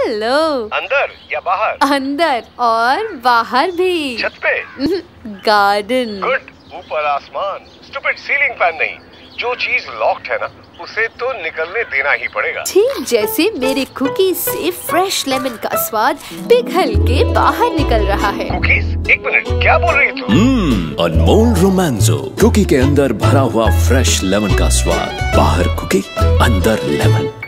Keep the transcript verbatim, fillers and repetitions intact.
Hello. अंदर या बाहर? अंदर और बाहर भी। छत पे? गार्डन। गुड। ऊपर आसमान। स्टूपिड सीलिंग फैन नहीं। जो चीज लॉक्ड है ना, उसे तो निकलने देना ही पड़ेगा। ठीक जैसे मेरे कुकीज से फ्रेश लेमन का स्वाद पिघल के बाहर निकल रहा है। कुकीज? एक मिनट, क्या बोल रही तू? हम्म, अनमोल रोमांसो, कुकी के अंदर भरा हुआ फ्रेश लेमन का स्वाद, बाहर कुकी, अंदर लेमन।